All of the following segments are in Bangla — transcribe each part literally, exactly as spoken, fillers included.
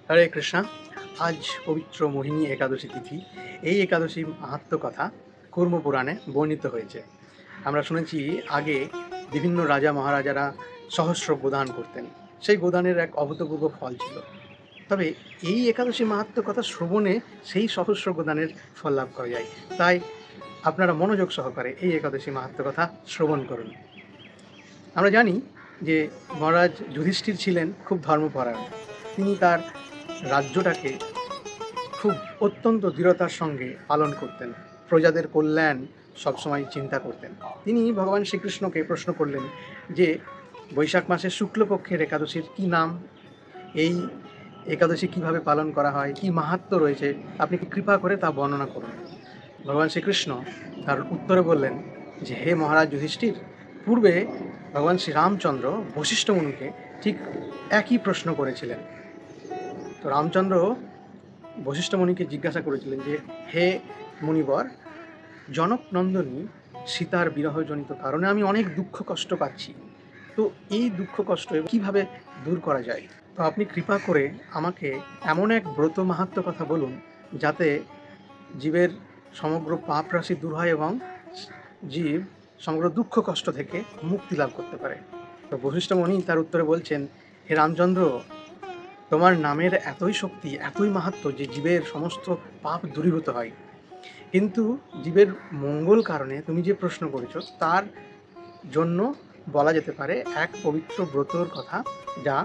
হরে কৃষ্ণা। আজ পবিত্র মোহিনী একাদশী তিথি। এই একাদশী মাহাত্ম্য কথা কূর্মপুরাণে বর্ণিত হয়েছে। আমরা শুনেছি আগে বিভিন্ন রাজা মহারাজারা সহস্র গোদান করতেন, সেই গোদানের এক অভূতপূর্ব ফল ছিল। তবে এই একাদশী মাহাত্ম্য কথা শ্রবণে সেই সহস্র গোদানের ফল লাভ করা যায়। তাই আপনারা মনোযোগ সহকারে এই একাদশী মাহাত্ম্য কথা শ্রবণ করুন। আমরা জানি যে মহারাজ যুধিষ্ঠির ছিলেন খুব ধর্মপরায়ণ। তিনি তার রাজ্যটাকে খুব অত্যন্ত দৃঢ়তার সঙ্গে পালন করতেন, প্রজাদের কল্যাণ সবসময় চিন্তা করতেন। তিনি ভগবান শ্রীকৃষ্ণকে প্রশ্ন করলেন যে বৈশাখ মাসের শুক্লপক্ষের একাদশীর কি নাম, এই একাদশী কিভাবে পালন করা হয়, কি মাহাত্ম্য রয়েছে, আপনি কৃপা করে তা বর্ণনা করুন। ভগবান শ্রীকৃষ্ণ তার উত্তরে বললেন যে হে মহারাজ যুধিষ্ঠির, পূর্বে ভগবান শ্রীরামচন্দ্র বশিষ্ঠ মুনিকে ঠিক একই প্রশ্ন করেছিলেন। তো রামচন্দ্র বশিষ্ঠ মুনিকে জিজ্ঞাসা করেছিলেন যে হে মুনিবর, জনক নন্দনী সীতার বিরহজনিত কারণে আমি অনেক দুঃখ কষ্ট পাচ্ছি, তো এই দুঃখ কষ্ট কিভাবে দূর করা যায়? তো আপনি কৃপা করে আমাকে এমন এক ব্রত মাহাত্ম্য কথা বলুন যাতে জীবের সমগ্র পাপ রাশি দূর হয় এবং জীব সমগ্র দুঃখ কষ্ট থেকে মুক্তি লাভ করতে পারে। তো বশিষ্ঠ মুনি তার উত্তরে বলছেন, হে রামচন্দ্র, তোমার নামের এতই শক্তি, এতই মাহাত্ম্য যে জীবের সমস্ত পাপ দূরীভূত হয়, কিন্তু জীবের মঙ্গল কারণে তুমি যে প্রশ্ন করেছো তার জন্য বলা যেতে পারে এক পবিত্র ব্রতর কথা, যা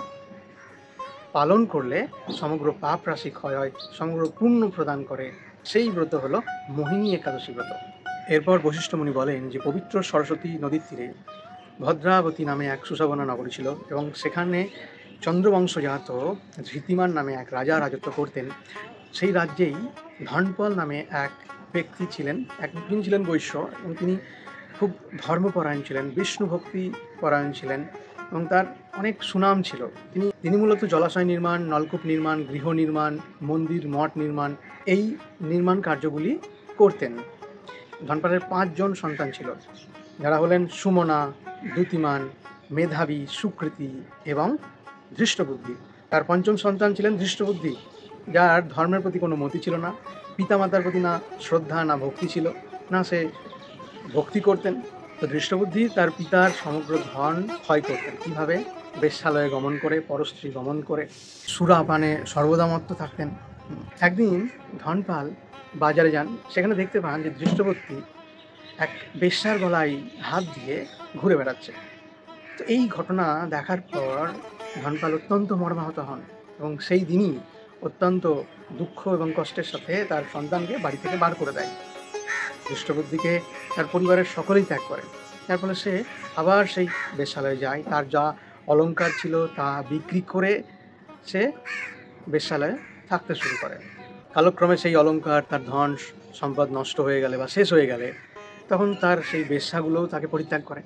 পালন করলে সমগ্র পাপ রাশি ক্ষয় হয়, সমগ্র পুণ্য প্রদান করে। সেই ব্রত হলো মোহিনী একাদশী ব্রত। এরপর বশিষ্ঠ মুনি বলেন যে পবিত্র সরস্বতী নদীর তীরে ভদ্রাবতী নামে এক সুশোভনা নগরী ছিল এবং সেখানে চন্দ্রবংশজাত ধৃতিমান নামে এক রাজা রাজত্ব করতেন। সেই রাজ্যেই ধনপাল নামে এক ব্যক্তি ছিলেন, এক তিনি ছিলেন বৈশ্য এবং তিনি খুব ধর্মপরায়ণ ছিলেন, বিষ্ণু ভক্তি পরায়ণ ছিলেন এবং তার অনেক সুনাম ছিল। তিনি তিনি মূলত জলাশয় নির্মাণ, নলকূপ নির্মাণ, গৃহ নির্মাণ, মন্দির মঠ নির্মাণ, এই নির্মাণ কার্যগুলি করতেন। ধনপালের পাঁচজন সন্তান ছিল, যারা হলেন সুমনা, দ্যুতিমান, মেধাবী, সুকৃতি এবং ধৃষ্টবুদ্ধি। তার পঞ্চম সন্তান ছিলেন ধৃষ্টবুদ্ধি, যার ধর্মের প্রতি কোনো মতি ছিল না, পিতামাতার প্রতি না শ্রদ্ধা না ভক্তি ছিল, না সে ভক্তি করতেন। তো ধৃষ্টবুদ্ধি তার পিতার সমগ্র ধন ক্ষয় করতেন। কীভাবে? বেশ্যালয়ে গমন করে, পরস্ত্রী গমন করে, সুরাপানে সর্বদা মত্ত থাকতেন। একদিন ধনপাল বাজারে যান, সেখানে দেখতে পান যে ধৃষ্টবুদ্ধি এক বেশ্যার গলায় হাত দিয়ে ঘুরে বেড়াচ্ছে। তো এই ঘটনা দেখার পর ধনপাল অত্যন্ত মর্মাহত হন এবং সেই দিনই অত্যন্ত দুঃখ এবং কষ্টের সাথে তার সন্তানকে বাড়ি থেকে বার করে দেয়। ধৃষ্টবুদ্ধিকে তার পরিবারের সকলেই ত্যাগ করে, যার ফলে সে আবার সেই বেশ্যালয়ে যায়। তার যা অলংকার ছিল তা বিক্রি করে সে বেশ্যালয়ে থাকতে শুরু করে। কালক্রমে সেই অলংকার, তার ধন সম্পদ নষ্ট হয়ে গেলে বা শেষ হয়ে গেলে তখন তার সেই বেশ্যাগুলোও তাকে পরিত্যাগ করে।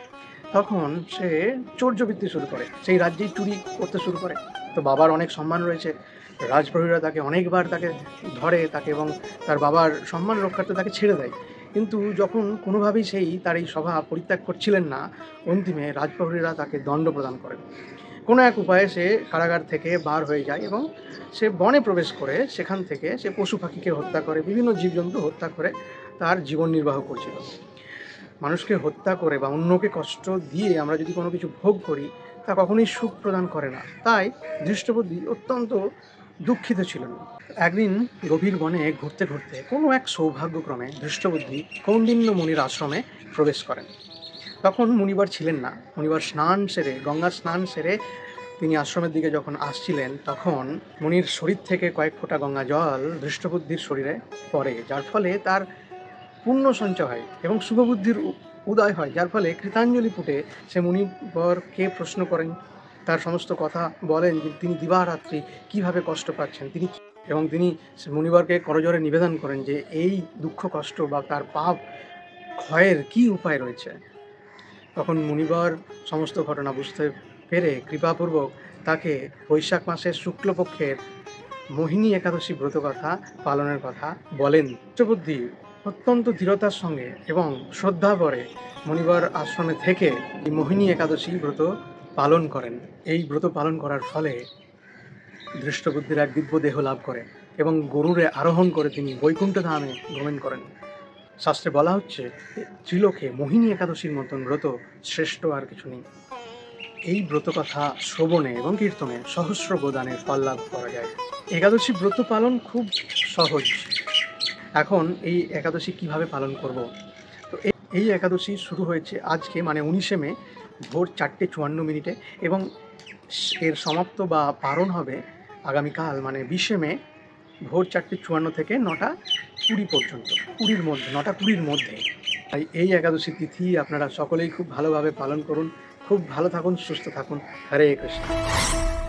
তখন সে চৌর্যবৃত্তি শুরু করে, সেই রাজ্যেই চুরি করতে শুরু করে। তো বাবার অনেক সম্মান রয়েছে, রাজপ্রহরীরা তাকে অনেকবার তাকে ধরে তাকে এবং তার বাবার সম্মান রক্ষার্থে তাকে ছেড়ে দেয়। কিন্তু যখন কোনোভাবেই সেই তার এই স্বভাব পরিত্যাগ করছিলেন না, অন্তিমে রাজপ্রহরীরা তাকে দণ্ড প্রদান করেন। কোনো এক উপায়ে সে কারাগার থেকে বার হয়ে যায় এবং সে বনে প্রবেশ করে সেখান থেকে সে পশু পাখিকে হত্যা করে, বিভিন্ন জীবজন্তু হত্যা করে তার জীবন নির্বাহ করছিল। মানুষকে হত্যা করে বা অন্যকে কষ্ট দিয়ে আমরা যদি কোনো কিছু ভোগ করি তা কখনোই সুখ প্রদান করে না। তাই ধৃষ্টবুদ্ধি অত্যন্ত দুঃখিত ছিলেন। একদিন গভীর বনে ঘুরতে ঘুরতে কোনো এক সৌভাগ্যক্রমে ধৃষ্টবুদ্ধি কৌন্ডিন্য মুনির আশ্রমে প্রবেশ করেন। তখন মুনিবার ছিলেন না। মুনিবার স্নান সেরে, গঙ্গা স্নান সেরে তিনি আশ্রমের দিকে যখন আসছিলেন, তখন মুনির শরীর থেকে কয়েক ফোঁটা গঙ্গা জল ধৃষ্টবুদ্ধির শরীরে পড়ে, যার ফলে তার পুণ্য সঞ্চয় হয় এবং শুভবুদ্ধির উদয় হয়, যার ফলে কৃতাঞ্জলি ফুটে সে মুনিবরকে প্রশ্ন করেন, তার সমস্ত কথা বলেন যে তিনি দিবারাত্রি কীভাবে কষ্ট পাচ্ছেন তিনি, এবং তিনি মুনিবরকে করজোড়ে নিবেদন করেন যে এই দুঃখ কষ্ট বা তার পাপ ক্ষয়ের কী উপায় রয়েছে। তখন মুনিবর সমস্ত ঘটনা বুঝতে পেরে কৃপাপূর্বক তাকে বৈশাখ মাসের শুক্লপক্ষের মোহিনী একাদশী ব্রত কথা পালনের কথা বলেন। ধৃষ্টবুদ্ধি অত্যন্ত দৃঢ়তার সঙ্গে এবং শ্রদ্ধা ভরে মুনিবর আশ্রমে থেকে এই মোহিনী একাদশী ব্রত পালন করেন। এই ব্রত পালন করার ফলে ধৃষ্টবুদ্ধির এক দিব্য দেহ লাভ করে এবং গরুরে আরোহণ করে তিনি বৈকুণ্ঠ ধামে গমন করেন। শাস্ত্রে বলা হচ্ছে ত্রিলোকে মোহিনী একাদশীর মতন ব্রত শ্রেষ্ঠ আর কিছু নেই। এই ব্রত কথা শ্রবণে এবং কীর্তনে সহস্র গোদানের ফল লাভ করা যায়। একাদশী ব্রত পালন খুব সহজ। এখন এই একাদশী কিভাবে পালন করব? তো এই একাদশী শুরু হয়েছে আজকে মানে উনিশে মে ভোর চারটে চুয়ান্ন মিনিটে এবং এর সমাপ্ত বা পালন হবে আগামীকাল মানে বিশে মে ভোর চারটে চুয়ান্ন থেকে নটা কুড়ি পর্যন্ত, কুড়ির মধ্যে নটা কুড়ির মধ্যে। তাই এই একাদশী তিথি আপনারা সকলেই খুব ভালোভাবে পালন করুন। খুব ভালো থাকুন, সুস্থ থাকুন। হরে কৃষ্ণ।